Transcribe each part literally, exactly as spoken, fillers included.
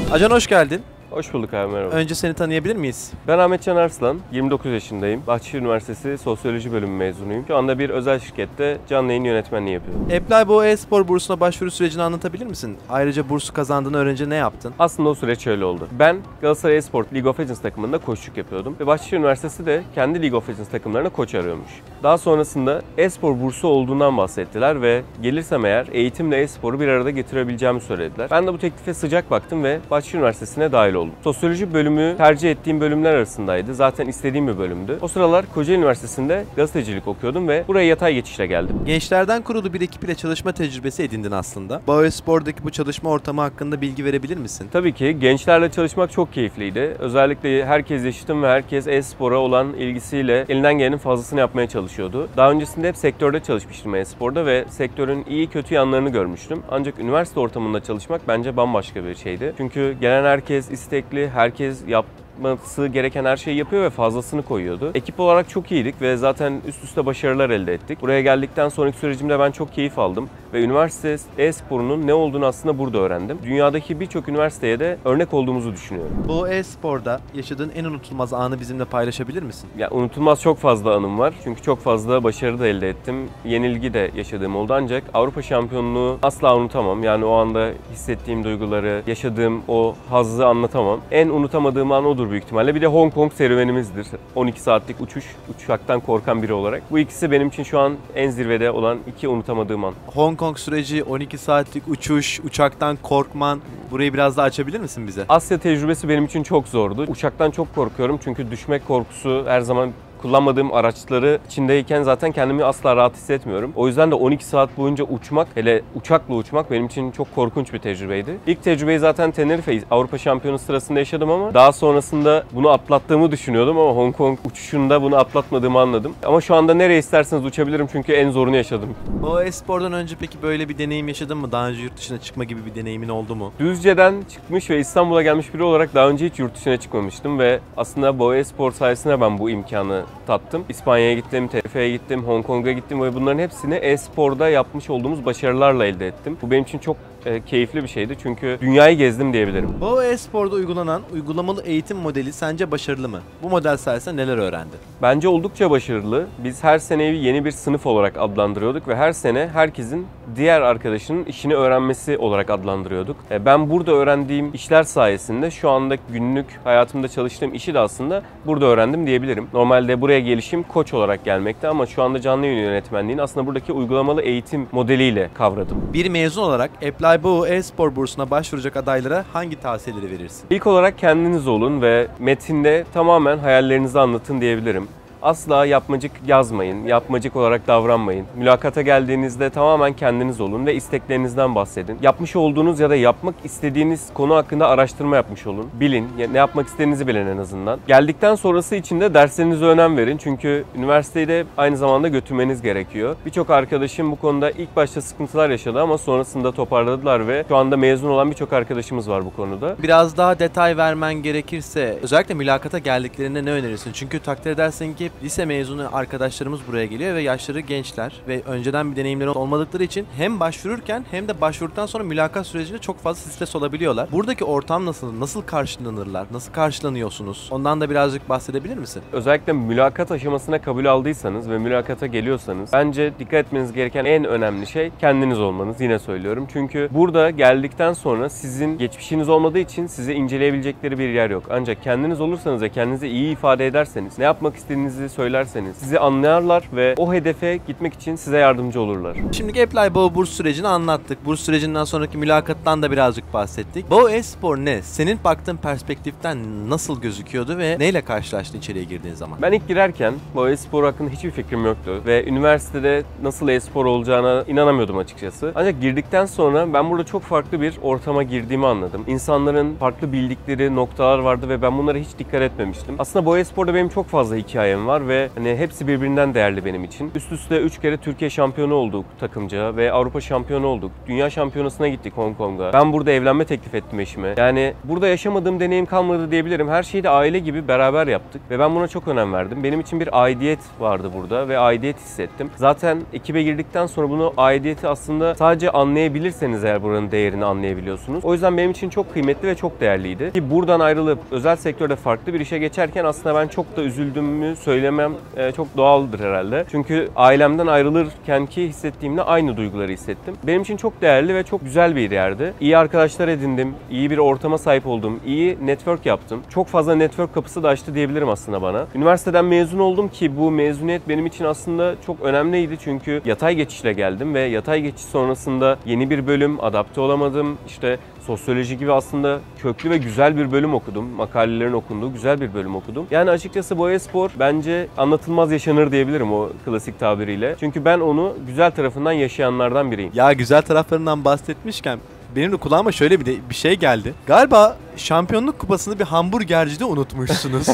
Acan hoş geldin. Hoş bulduk abi, merhaba. Önce seni tanıyabilir miyiz? Ben Ahmet Can Arslan, yirmi dokuz yaşındayım. Bahçeşehir Üniversitesi Sosyoloji Bölümü mezunuyum. Şu anda bir özel şirkette canlı yayın yönetmenliği yapıyorum. Apply Bo e-spor bursuna başvuru sürecini anlatabilir misin? Ayrıca bursu kazandığını öğrenince ne yaptın? Aslında o süreç şöyle oldu. Ben Galatasaray Esport League of Legends takımında koçluk yapıyordum. Ve Bahçeşehir Üniversitesi de kendi League of Legends takımlarına koç arıyormuş. Daha sonrasında e-spor bursu olduğundan bahsettiler ve gelirsem eğer eğitimle e-sporu bir arada getirebileceğimi söylediler. Ben de bu teklife sıcak baktım ve Bahçeşehir Üniversitesi'ne dahil oldum. Sosyoloji bölümü tercih ettiğim bölümler arasındaydı. Zaten istediğim bir bölümdü. O sıralar Kocaeli Üniversitesi'nde gazetecilik okuyordum ve buraya yatay geçişle geldim. Gençlerden kurulu bir ekip ile çalışma tecrübesi edindin aslında. Bo e-spordaki bu çalışma ortamı hakkında bilgi verebilir misin? Tabii ki gençlerle çalışmak çok keyifliydi. Özellikle herkes yaşıtım ve herkes e-spora olan ilgisiyle elinden gelenin fazlasını yapmaya çalışıyordu. Daha öncesinde hep sektörde çalışmıştım e-sporda ve sektörün iyi kötü yanlarını görmüştüm. Ancak üniversite ortamında çalışmak bence bambaşka bir şeydi. Çünkü gelen herkes istekli, herkes yapması gereken her şeyi yapıyor ve fazlasını koyuyordu. Ekip olarak çok iyiydik ve zaten üst üste başarılar elde ettik. Buraya geldikten sonraki sürecimde ben çok keyif aldım ve üniversite e-sporunun ne olduğunu aslında burada öğrendim. Dünyadaki birçok üniversiteye de örnek olduğumuzu düşünüyorum. Bo e-sporda yaşadığın en unutulmaz anı bizimle paylaşabilir misin? Ya unutulmaz çok fazla anım var. Çünkü çok fazla başarı da elde ettim. Yenilgi de yaşadığım oldu ancak Avrupa şampiyonluğu asla unutamam. Yani o anda hissettiğim duyguları, yaşadığım o hazzı anlatamam. En unutamadığım an odur büyük ihtimalle. Bir de Hong Kong serüvenimizdir. on iki saatlik uçuş, uçaktan korkan biri olarak. Bu ikisi benim için şu an en zirvede olan iki unutamadığım an. Hong Kong süreci, on iki saatlik uçuş, uçaktan korkman, burayı biraz daha açabilir misin bize? Asya tecrübesi benim için çok zordu. Uçaktan çok korkuyorum çünkü düşmek korkusu her zaman kullanmadığım araçları içindeyken zaten kendimi asla rahat hissetmiyorum. O yüzden de on iki saat boyunca uçmak, hele uçakla uçmak benim için çok korkunç bir tecrübeydi. İlk tecrübeyi zaten Tenerife Avrupa Şampiyonu sırasında yaşadım ama daha sonrasında bunu atlattığımı düşünüyordum ama Hong Kong uçuşunda bunu atlatmadığımı anladım. Ama şu anda nereye isterseniz uçabilirim çünkü en zorunu yaşadım. Bo e-spordan önce peki böyle bir deneyim yaşadın mı? Daha önce yurt dışına çıkma gibi bir deneyimin oldu mu? Düzce'den çıkmış ve İstanbul'a gelmiş biri olarak daha önce hiç yurt dışına çıkmamıştım ve aslında Bo e-spor sayesinde ben bu imkanı tattım. İspanya'ya gittim, Tenerife'ye gittim, Hong Kong'a gittim ve bunların hepsini e-sporda yapmış olduğumuz başarılarla elde ettim. Bu benim için çok e, keyifli bir şeydi çünkü dünyayı gezdim diyebilirim. Bo e-sporda uygulanan uygulamalı eğitim modeli sence başarılı mı? Bu model sayesinde neler öğrendin? Bence oldukça başarılı. Biz her seneyi yeni bir sınıf olarak adlandırıyorduk ve her sene herkesin diğer arkadaşının işini öğrenmesi olarak adlandırıyorduk. E, ben burada öğrendiğim işler sayesinde şu anda günlük hayatımda çalıştığım işi de aslında burada öğrendim diyebilirim. Normalde buraya gelişim koç olarak gelmekte ama şu anda canlı yayın yönetmenliğini aslında buradaki uygulamalı eğitim modeliyle kavradım. Bir mezun olarak Apply Bo e-spor bursuna başvuracak adaylara hangi tavsiyeleri verirsin? İlk olarak kendiniz olun ve metinde tamamen hayallerinizi anlatın diyebilirim. Asla yapmacık yazmayın, yapmacık olarak davranmayın. Mülakata geldiğinizde tamamen kendiniz olun ve isteklerinizden bahsedin. Yapmış olduğunuz ya da yapmak istediğiniz konu hakkında araştırma yapmış olun. Bilin, ne yapmak istediğinizi bilin en azından. Geldikten sonrası için de derslerinize önem verin. Çünkü üniversiteyi de aynı zamanda götürmeniz gerekiyor. Birçok arkadaşım bu konuda ilk başta sıkıntılar yaşadı ama sonrasında toparladılar ve şu anda mezun olan birçok arkadaşımız var bu konuda. Biraz daha detay vermen gerekirse özellikle mülakata geldiklerinde ne önerirsin? Çünkü takdir edersin ki lise mezunu arkadaşlarımız buraya geliyor ve yaşları gençler ve önceden bir deneyimleri olmadıkları için hem başvururken hem de başvurduktan sonra mülakat sürecinde çok fazla stres olabiliyorlar. Buradaki ortam nasıl? Nasıl karşılanırlar? Nasıl karşılanıyorsunuz? Ondan da birazcık bahsedebilir misin? Özellikle mülakat aşamasına kabul aldıysanız ve mülakata geliyorsanız bence dikkat etmeniz gereken en önemli şey kendiniz olmanız. Yine söylüyorum. Çünkü burada geldikten sonra sizin geçmişiniz olmadığı için size inceleyebilecekleri bir yer yok. Ancak kendiniz olursanız ve kendinizi iyi ifade ederseniz, ne yapmak istediğinizi söylerseniz sizi anlayarlar ve o hedefe gitmek için size yardımcı olurlar. Şimdi Apply Bo burs sürecini anlattık. Burs sürecinden sonraki mülakattan da birazcık bahsettik. Bo e-spor ne? Senin baktığın perspektiften nasıl gözüküyordu ve neyle karşılaştın içeriye girdiğin zaman? Ben ilk girerken Bo e-spor hakkında hiçbir fikrim yoktu ve üniversitede nasıl e-spor olacağına inanamıyordum açıkçası. Ancak girdikten sonra ben burada çok farklı bir ortama girdiğimi anladım. İnsanların farklı bildikleri noktalar vardı ve ben bunlara hiç dikkat etmemiştim. Aslında Bo e-sporda benim çok fazla hikayem var. isim var ve hani hepsi birbirinden değerli benim için. Üst üste üç kere Türkiye şampiyonu olduk takımca ve Avrupa şampiyonu olduk. Dünya şampiyonasına gittik Hong Kong'a. Ben burada evlenme teklif ettim eşime. Yani burada yaşamadığım deneyim kalmadı diyebilirim. Her şeyi de aile gibi beraber yaptık ve ben buna çok önem verdim. Benim için bir aidiyet vardı burada ve aidiyet hissettim. Zaten ekibe girdikten sonra bunu aidiyeti aslında sadece anlayabilirseniz eğer buranın değerini anlayabiliyorsunuz. O yüzden benim için çok kıymetli ve çok değerliydi. Ki buradan ayrılıp özel sektörde farklı bir işe geçerken aslında ben çok da üzüldüğümü söylemem e, çok doğaldır herhalde. Çünkü ailemden ayrılırken ki hissettiğimle aynı duyguları hissettim. Benim için çok değerli ve çok güzel bir yerdi. İyi arkadaşlar edindim, iyi bir ortama sahip oldum, iyi network yaptım. Çok fazla network kapısı da açtı diyebilirim aslında bana. Üniversiteden mezun oldum ki bu mezuniyet benim için aslında çok önemliydi. Çünkü yatay geçişle geldim ve yatay geçiş sonrasında yeni bir bölüm, adapte olamadım. İşte sosyoloji gibi aslında köklü ve güzel bir bölüm okudum. Makalelerin okunduğu güzel bir bölüm okudum. Yani açıkçası Boya Spor bence anlatılmaz yaşanır diyebilirim o klasik tabiriyle. Çünkü ben onu güzel tarafından yaşayanlardan biriyim. Ya güzel taraflarından bahsetmişken benim de kulağıma şöyle bir, de, bir şey geldi. Galiba şampiyonluk kupasını bir hamburgercide unutmuşsunuz.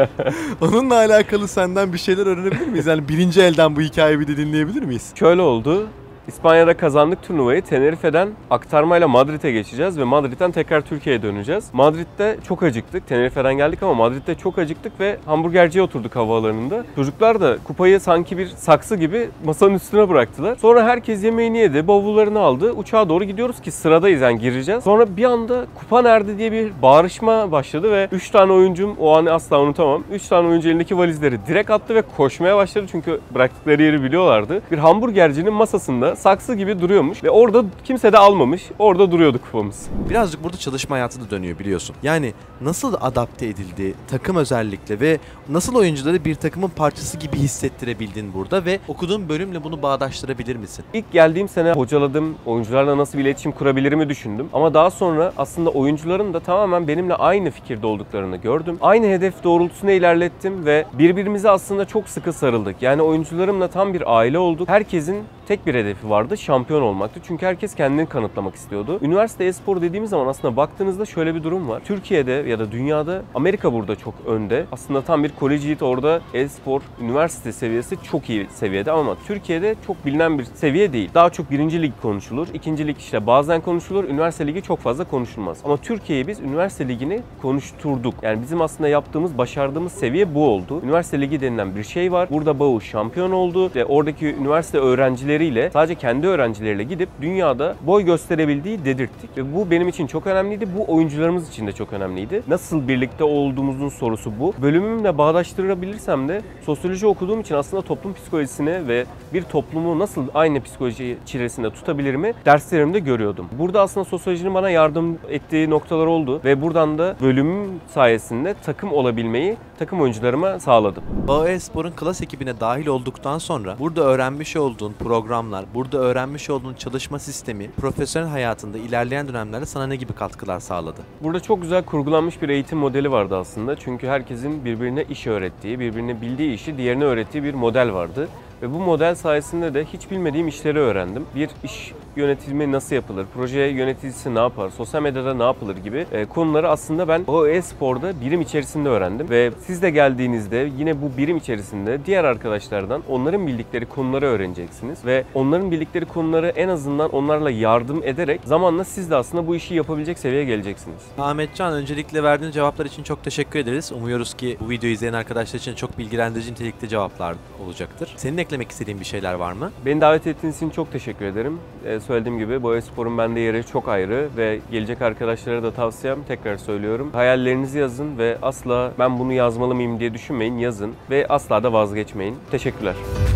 Onunla alakalı senden bir şeyler öğrenebilir miyiz? Yani birinci elden bu hikayeyi bir de dinleyebilir miyiz? Şöyle oldu. İspanya'da kazandık turnuvayı. Tenerife'den aktarmayla Madrid'e geçeceğiz ve Madrid'den tekrar Türkiye'ye döneceğiz. Madrid'de çok acıktık. Tenerife'den geldik ama Madrid'de çok acıktık ve hamburgerciye oturduk havaalanında. Çocuklar da kupayı sanki bir saksı gibi masanın üstüne bıraktılar. Sonra herkes yemeğini yedi, bavullarını aldı. Uçağa doğru gidiyoruz ki sıradayız, yani gireceğiz. Sonra bir anda kupa nerede diye bir bağırışma başladı ve üç tane oyuncum, o anı asla unutamam. üç tane oyuncu elindeki valizleri direkt attı ve koşmaya başladı çünkü bıraktıkları yeri biliyorlardı. Bir hamburgercinin masasında saksı gibi duruyormuş ve orada kimse de almamış. Orada duruyordu kupamız. Birazcık burada çalışma hayatı da dönüyor biliyorsun. Yani nasıl adapte edildi takım özellikle ve nasıl oyuncuları bir takımın parçası gibi hissettirebildin burada ve okuduğun bölümle bunu bağdaştırabilir misin? İlk geldiğim sene hocaladım, oyuncularla nasıl bir iletişim kurabilirimi düşündüm. Ama daha sonra aslında oyuncuların da tamamen benimle aynı fikirde olduklarını gördüm. Aynı hedef doğrultusunda ilerlettim ve birbirimize aslında çok sıkı sarıldık. Yani oyuncularımla tam bir aile olduk. Herkesin tek bir hedefi vardı, şampiyon olmaktı. Çünkü herkes kendini kanıtlamak istiyordu. Üniversite e-spor dediğimiz zaman aslında baktığınızda şöyle bir durum var. Türkiye'de ya da dünyada Amerika burada çok önde. Aslında tam bir collegiate, orada e-spor üniversite seviyesi çok iyi seviyede ama Türkiye'de çok bilinen bir seviye değil. Daha çok birinci lig konuşulur. İkinci lig işte bazen konuşulur. Üniversite ligi çok fazla konuşulmaz. Ama Türkiye'yi biz üniversite ligini konuşturduk. Yani bizim aslında yaptığımız, başardığımız seviye bu oldu. Üniversite ligi denilen bir şey var. Burada B A U şampiyon oldu ve oradaki üniversite öğrencileriyle, sadece kendi öğrencileriyle gidip dünyada boy gösterebildiği dedirttik. Ve bu benim için çok önemliydi. Bu oyuncularımız için de çok önemliydi. Nasıl birlikte olduğumuzun sorusu bu. Bölümümle bağdaştırabilirsem de sosyoloji okuduğum için aslında toplum psikolojisine ve bir toplumu nasıl aynı psikoloji çilesinde tutabilirimi derslerimde görüyordum. Burada aslında sosyolojinin bana yardım ettiği noktalar oldu ve buradan da bölümüm sayesinde takım olabilmeyi takım oyuncularıma sağladım. B A U e-spor'un klas ekibine dahil olduktan sonra burada öğrenmiş olduğun programlar, burada öğrenmiş olduğun çalışma sistemi, profesyonel hayatında ilerleyen dönemlerde sana ne gibi katkılar sağladı? Burada çok güzel kurgulanmış bir eğitim modeli vardı aslında. Çünkü herkesin birbirine iş öğrettiği, birbirine bildiği işi diğerine öğrettiği bir model vardı. Ve bu model sayesinde de hiç bilmediğim işleri öğrendim. Bir iş yönetimi nasıl yapılır, proje yöneticisi ne yapar, sosyal medyada ne yapılır gibi e, konuları aslında ben o e-sporda birim içerisinde öğrendim. Ve siz de geldiğinizde yine bu birim içerisinde diğer arkadaşlardan onların bildikleri konuları öğreneceksiniz. Ve onların bildikleri konuları en azından onlarla yardım ederek zamanla siz de aslında bu işi yapabilecek seviyeye geleceksiniz. Ahmetcan, öncelikle verdiğin cevaplar için çok teşekkür ederiz. Umuyoruz ki bu videoyu izleyen arkadaşlar için çok bilgilendirici nitelikli cevaplar olacaktır. Senin eklemek istediğin bir şeyler var mı? Beni davet ettiğiniz için çok teşekkür ederim. Ee, söylediğim gibi Boya Spor'un bende yeri çok ayrı ve gelecek arkadaşlara da tavsiyem, tekrar söylüyorum. Hayallerinizi yazın ve asla ben bunu yazmalı mıyım diye düşünmeyin, yazın ve asla da vazgeçmeyin. Teşekkürler.